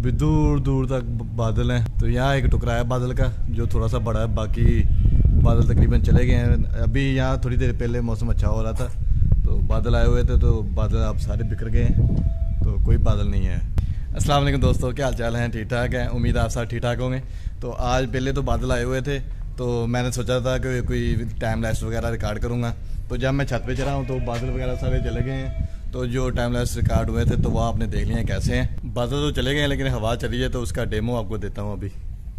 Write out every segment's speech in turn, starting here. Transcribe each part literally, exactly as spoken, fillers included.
अभी दूर दूर तक बादल हैं। तो यहाँ एक टुकड़ा है बादल का जो थोड़ा सा बड़ा है, बाकी बादल तकरीबन चले गए हैं। अभी यहाँ थोड़ी देर पहले मौसम अच्छा हो रहा था तो बादल आए हुए थे, तो बादल अब सारे बिखर गए हैं, तो कोई बादल नहीं है। अस्सलाम वालेकुम दोस्तों, क्या हाल चाल हैं? ठीक ठाक हैं, उम्मीद आप सब ठीक ठाक होंगे। तो आज पहले तो बादल आए हुए थे तो मैंने सोचा था कि कोई टाइम लैप्स वगैरह रिकॉर्ड करूँगा। तो जब मैं छत पे चढ़ा हूँ तो बादल वगैरह सारे चले गए हैं। तो जो टाइम लैप्स रिकॉर्ड हुए थे तो वह आपने देख लिए हैं कैसे हैं। बादल तो चले गए हैं लेकिन हवा चली है, तो उसका डेमो आपको देता हूँ अभी।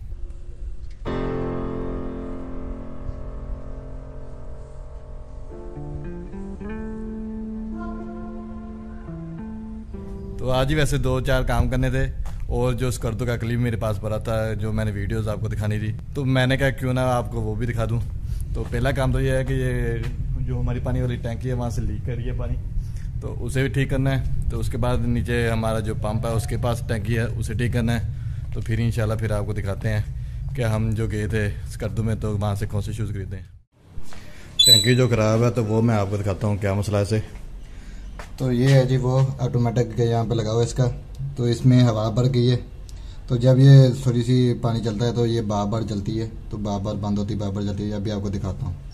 तो आज ही वैसे दो चार काम करने थे और जो स्कर्दो का क्लिप मेरे पास पड़ा था जो मैंने वीडियोस आपको दिखानी थी, तो मैंने कहा क्यों ना आपको वो भी दिखा दूं। तो पहला काम तो ये है कि ये जो हमारी पानी वाली टैंकी है वहाँ से लीक कर रही है पानी, तो उसे भी ठीक करना है। तो उसके बाद नीचे हमारा जो पंप है उसके पास टैंकी है, उसे ठीक करना है। तो फिर इंशाल्लाह फिर आपको दिखाते हैं कि हम जो गए थे स्कर्दो में तो वहाँ से कौन से शूज़ खरीदे हैं। टैंकी जो ख़राब है तो वो मैं आपको दिखाता हूँ क्या मसला है इसे। तो ये है जी वो ऑटोमेटिक यहाँ पे लगा हुआ है इसका, तो इसमें हवा भर गई है। तो जब ये थोड़ी सी पानी चलता है तो ये बार बार जलती है, तो बार बार बंद होती है, बार बार जलती है। अभी आपको दिखाता हूँ।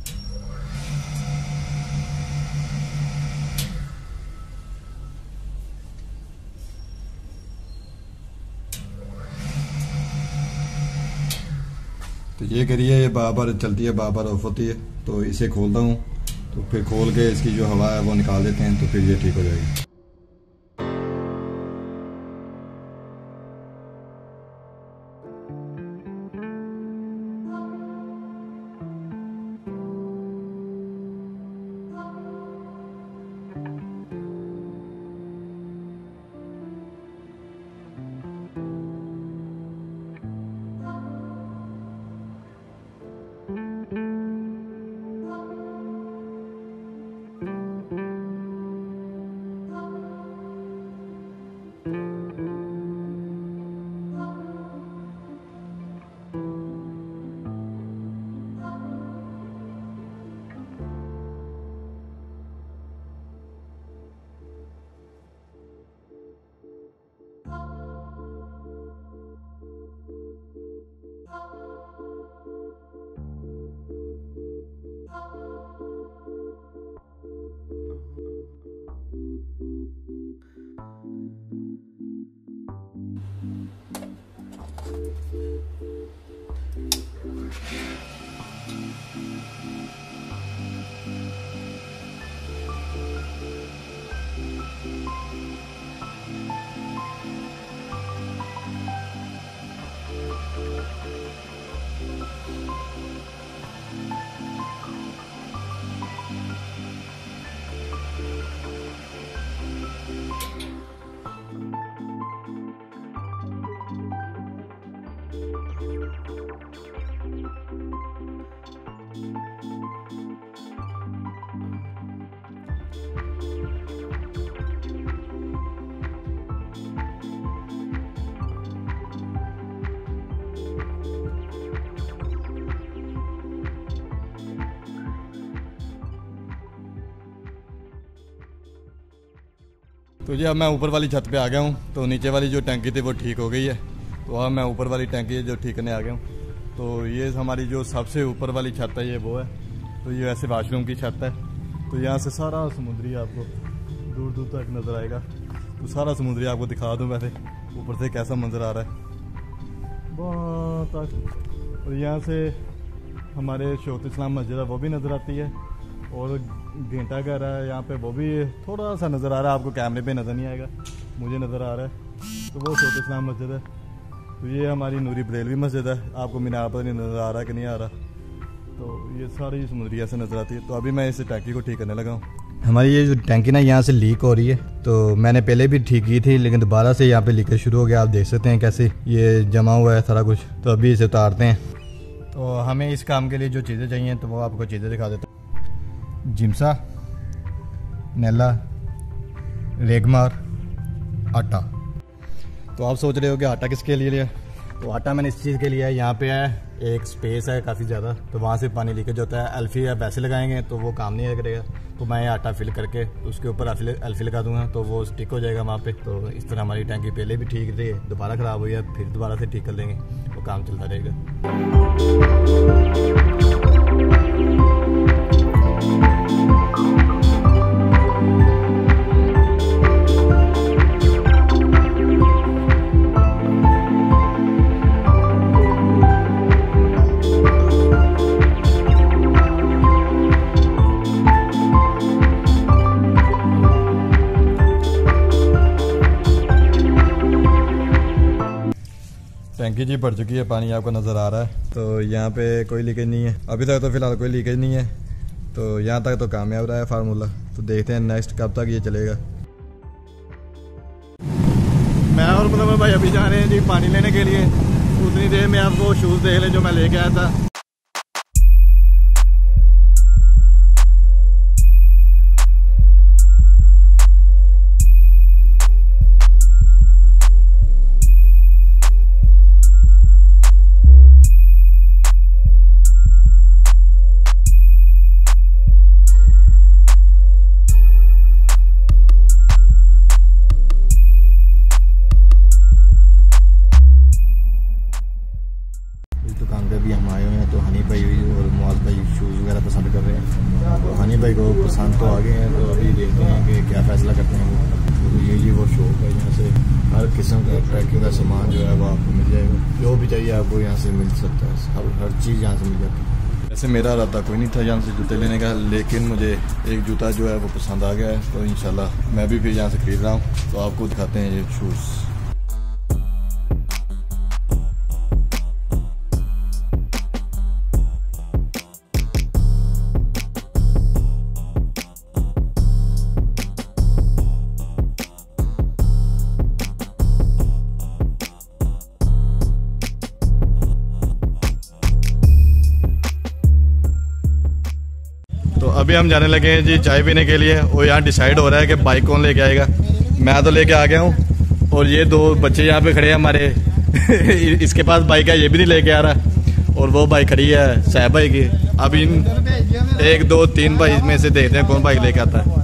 तो ये करिए, ये बार बार चलती है, बार बार ऑफ होती है। तो इसे खोलता हूँ, तो फिर खोल के इसकी जो हवा है वो निकाल देते हैं, तो फिर ये ठीक हो जाएगी। तो जी अब मैं ऊपर वाली छत पे आ गया हूँ। तो नीचे वाली जो टंकी थी वो ठीक हो गई है, तो अब मैं ऊपर वाली टंकी जो ठीक करने आ गया हूँ। तो ये हमारी जो सबसे ऊपर वाली छत है ये वो है। तो ये वैसे वाशरूम की छत है। तो यहाँ से सारा समुद्री आपको दूर दूर तक नज़र आएगा। तो सारा समुद्री आपको दिखा दूँ वैसे ऊपर से कैसा मंजर आ रहा है वहाँ तक। और यहाँ से हमारे शौकत इस्लाम मस्जिद है वो भी नज़र आती है, और घंटा घर है यहाँ पे वो भी थोड़ा सा नज़र आ रहा है, आपको कैमरे पे नज़र नहीं आएगा, मुझे नज़र आ रहा है। तो वो शौकत इस्लाम मस्जिद है। तो ये हमारी नूरी बरेलवी मस्जिद है, आपको मीनार पर नहीं नज़र आ रहा कि नहीं आ रहा। तो ये सारी समुद्री ऐसे नज़र आती है। तो अभी मैं इस टैंकी को ठीक करने लगा हूँ। हमारी ये जो टैंकी ना यहाँ से लीक हो रही है, तो मैंने पहले भी ठीक की थी लेकिन दोबारा से यहाँ पे लीकेज शुरू हो गया। आप देख सकते हैं कैसे ये जमा हुआ है सारा कुछ। तो अभी इसे उतारते हैं। तो हमें इस काम के लिए जो चीज़ें चाहिए तो वो आपको चीज़ें दिखा देता हूँ। जिम्सा, नैला, रेगमार, आटा। तो आप सोच रहे हो कि आटा किसके लिए लिया? तो आटा मैंने इस चीज़ के लिए है, यहाँ पे है एक स्पेस है काफ़ी ज़्यादा, तो वहाँ से पानी लीकेज होता है। अल्फी या वैसे लगाएंगे तो वो काम नहीं करेगा, तो मैं आटा फिल करके उसके ऊपर अल्फी लगा दूंगा तो वो स्टिक हो जाएगा वहाँ पे। तो इस तरह हमारी टैंकी पहले भी ठीक थी, दोबारा ख़राब हुई है, फिर दोबारा से ठीक कर देंगे, वो काम चलता रहेगा। टैंकी जी भर चुकी है, पानी आपको नज़र आ रहा है। तो यहाँ पे कोई लीकेज नहीं है अभी तक, तो फिलहाल कोई लीकेज नहीं है। तो यहाँ तक तो कामयाब रहा है फार्मूला। तो देखते हैं नेक्स्ट कब तक ये चलेगा। मैं और मतलब भाई अभी जा रहे हैं जी पानी लेने के लिए। उतनी देर में आप वो शूज़ देख लें जो मैं लेके आया था। दुकान पे भी हम आए हुए हैं। तो हनी भाई और मुआज भाई शूज़ वगैरह पसंद कर रहे हैं। तो हनी भाई को पसंद तो आ गए हैं, तो अभी देखते हैं कि क्या फ़ैसला करते हैं वो। तो ये जी वो शॉप है, यहाँ से हर किस्म का ट्रैकिंग का सामान जो है वो आपको मिल जाएगा। जो भी चाहिए आपको यहाँ से मिल सकता है, हर हर चीज़ यहाँ से मिल जाती है। वैसे मेरा इरादा कोई नहीं था यहाँ से जूते लेने का, लेकिन मुझे एक जूता जो है वो पसंद आ गया है। तो इंशाल्लाह मैं भी फिर यहाँ से खरीद रहा हूँ। तो आपको दिखाते हैं ये शूज़। तो अभी हम जाने लगे हैं जी चाय पीने के लिए। और यहाँ डिसाइड हो रहा है कि बाइक कौन लेके आएगा। मैं तो लेके आ गया हूँ और ये दो बच्चे यहाँ पे खड़े हैं हमारे इसके पास बाइक है, ये भी नहीं लेके आ रहा। और वो बाइक खड़ी है साहब भाई की। अब इन एक दो तीन भाई में से देखते हैं कौन बाइक लेके आता है।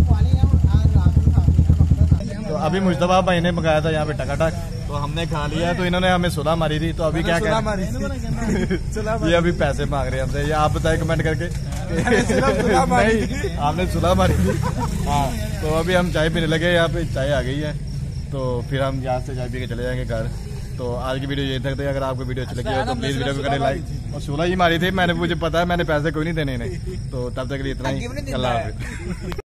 तो अभी मुश्तफा भाई ने मंगाया था यहाँ पे टकाटक, तो हमने खा लिया है। तो इन्होंने हमें सुलह मारी थी। तो अभी क्या करें, ये अभी पैसे मांग रहे हैं हमसे। ये आप बताएं कमेंट करके। नहीं, आपने सुलह मारी थी। हाँ, तो अभी हम चाय पीने लगे, यहाँ पे चाय आ गई है। तो फिर हम यहाँ से चाय पी के चले जाएंगे घर। तो आज की वीडियो यही तक थी। अगर आपको वीडियो अच्छी लगी हो तो प्लीज वीडियो को करें लाइक। और सुलह ही मारी थी मैंने, मुझे पता है मैंने पैसे कोई नहीं देने इन्हें। तो तब तक के लिए इतना ही, अल्लाह हाफिज़।